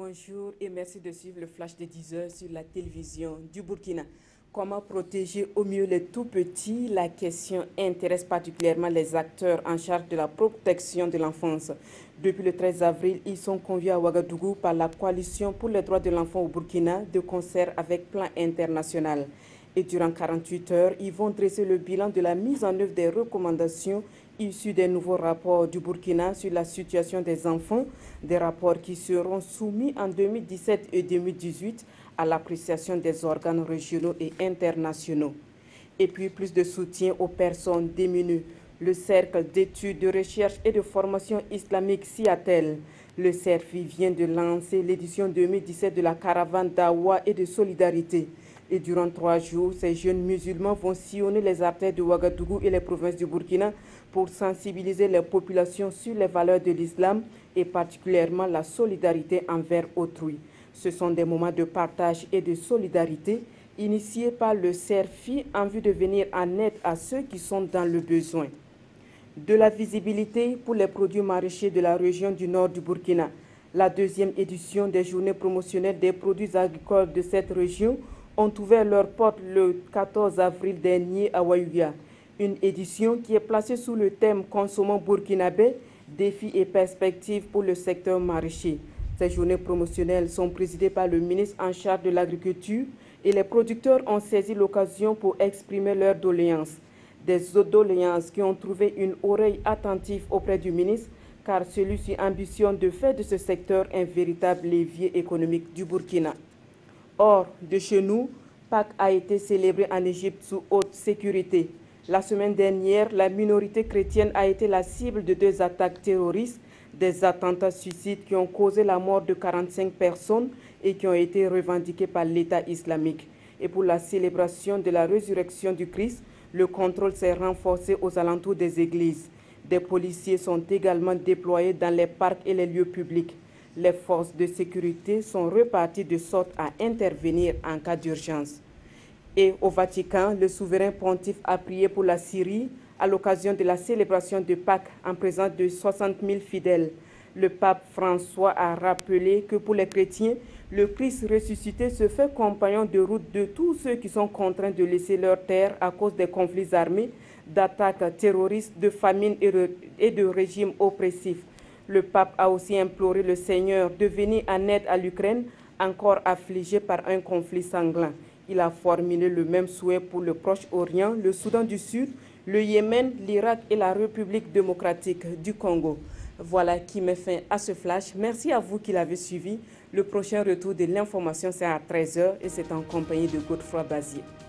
Bonjour et merci de suivre le flash de 10 heures sur la télévision du Burkina. Comment protéger au mieux les tout-petits? La question intéresse particulièrement les acteurs en charge de la protection de l'enfance. Depuis le 13 avril, ils sont conviés à Ouagadougou par la Coalition pour les droits de l'enfant au Burkina, de concert avec Plan International. Et durant 48 heures, ils vont dresser le bilan de la mise en œuvre des recommandations issues des nouveaux rapports du Burkina sur la situation des enfants, des rapports qui seront soumis en 2017 et 2018 à l'appréciation des organes régionaux et internationaux. Et puis plus de soutien aux personnes démunies. Le Cercle d'études, de recherche et de formation islamique CIATEL, le CERFI, vient de lancer l'édition 2017 de la caravane d'Awa et de solidarité. Et durant 3 jours, ces jeunes musulmans vont sillonner les artères de Ouagadougou et les provinces du Burkina pour sensibiliser les populations sur les valeurs de l'islam et particulièrement la solidarité envers autrui. Ce sont des moments de partage et de solidarité initiés par le CERFI en vue de venir en aide à ceux qui sont dans le besoin. De la visibilité pour les produits maraîchers de la région du nord du Burkina. La deuxième édition des journées promotionnelles des produits agricoles de cette région ont ouvert leurs portes le 14 avril dernier à Ouayouya. Une édition qui est placée sous le thème « Consommons burkinabé, défis et perspectives pour le secteur maraîcher ». Ces journées promotionnelles sont présidées par le ministre en charge de l'agriculture et les producteurs ont saisi l'occasion pour exprimer leurs doléances. Des doléances qui ont trouvé une oreille attentive auprès du ministre car celui-ci ambitionne de faire de ce secteur un véritable levier économique du Burkina. Hors de chez nous, Pâques a été célébré en Égypte sous haute sécurité. La semaine dernière, la minorité chrétienne a été la cible de 2 attaques terroristes, des attentats suicides qui ont causé la mort de 45 personnes et qui ont été revendiqués par l'État islamique. Et pour la célébration de la résurrection du Christ, le contrôle s'est renforcé aux alentours des églises. Des policiers sont également déployés dans les parcs et les lieux publics. Les forces de sécurité sont reparties de sorte à intervenir en cas d'urgence. Et au Vatican, le souverain pontife a prié pour la Syrie à l'occasion de la célébration de Pâques en présence de 60 000 fidèles. Le pape François a rappelé que pour les chrétiens, le Christ ressuscité se fait compagnon de route de tous ceux qui sont contraints de laisser leur terre à cause des conflits armés, d'attaques terroristes, de famine et de régimes oppressifs. Le pape a aussi imploré le Seigneur de venir en aide à l'Ukraine, encore affligée par un conflit sanglant. Il a formulé le même souhait pour le Proche-Orient, le Soudan du Sud, le Yémen, l'Irak et la République démocratique du Congo. Voilà qui met fin à ce flash. Merci à vous qui l'avez suivi. Le prochain retour de l'information, c'est à 13 h et c'est en compagnie de Godefroy Bazier.